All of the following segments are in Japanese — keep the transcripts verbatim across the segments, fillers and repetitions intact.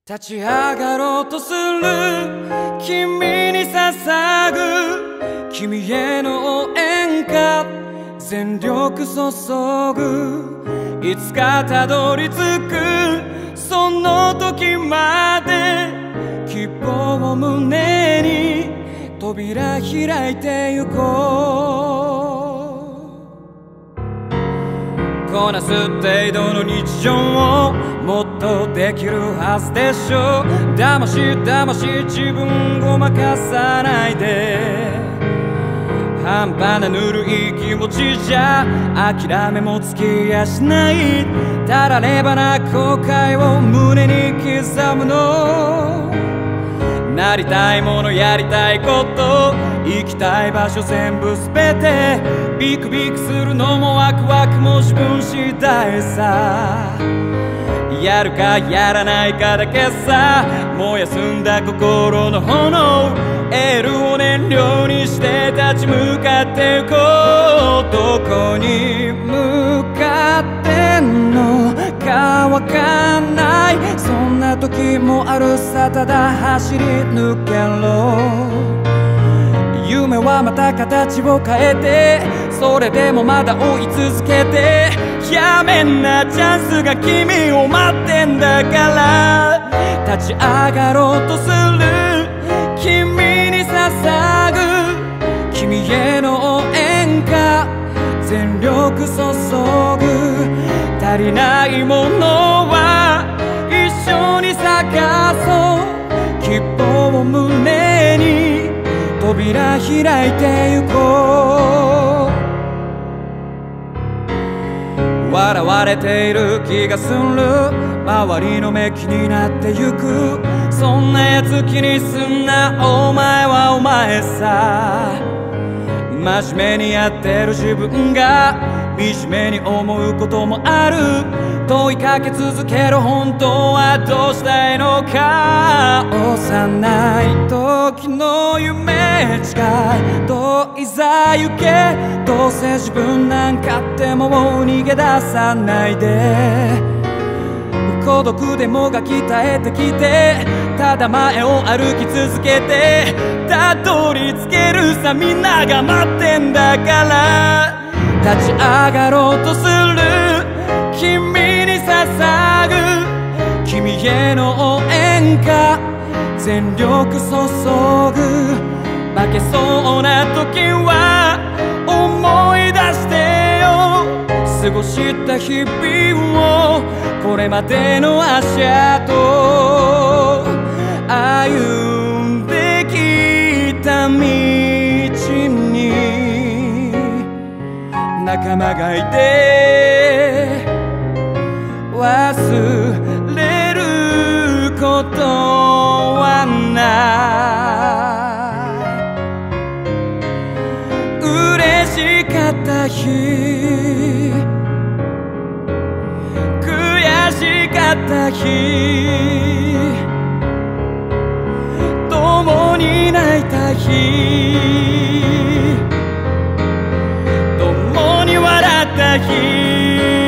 立ち上がろうとする君に捧ぐ君への応援歌全力注ぐいつかたどり着くその時まで希望を胸に扉開いてゆこうこなす程度の日常をもっとできるはずでしょうだましだまし自分ごまかさないで半端なぬるい気持ちじゃ諦めもつきやしないたらればな後悔を胸に刻むのなりたいものやりたいこと行きたい場所全部すべてビクビクするのもワクワクも自分次第さやるかやらないかだけさ燃やすんだ心の炎エールを燃料にして立ち向かってゆこうどこに向かってんのかわかんないそんな時もあるさただ走り抜けろ夢はまた形を変えてそれでもまだ追い続けてやめんなチャンスが君を待ってんだから立ち上がろうとする君に捧ぐ君への応援歌全力注ぐ足りないものは一緒に探そう希望を胸に扉開いてゆこう笑われている気がする周りの目気になってゆくそんなやつ気にすんなお前はお前さ真面目にやってる自分が惨めに思うこともある問いかけ続けろ本当はどうしたいのか幼い時の夢近いどういざ行けどうせ自分なんかってもう逃げ出さないで孤独でもが鍛えてきてただ前を歩き続けてたどり着けるさみんなが待ってんだから立ち上がろうとする君に捧ぐ君への応援歌全力注ぐ負けそうな時は思い出してよ過ごした日々をこれまでの足跡歩んできた道に仲間がいて忘れることはない嬉しかった日悔しかった日共に泣いた日共に笑った日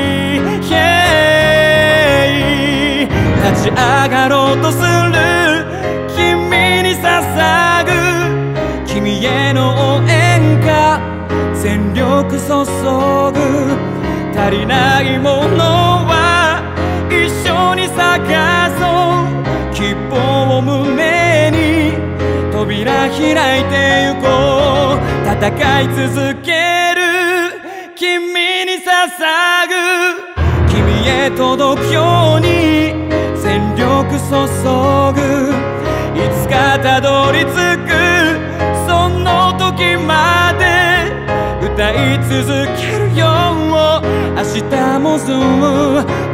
立ち上がろうとする君に捧ぐ君への応援歌全力注ぐ足りないものは一緒に探そう希望を胸に扉開いてゆこう戦い続ける君に捧ぐ君へ届くように全力注ぐいつかたどり着くその時まで歌い続けるよ明日もずっ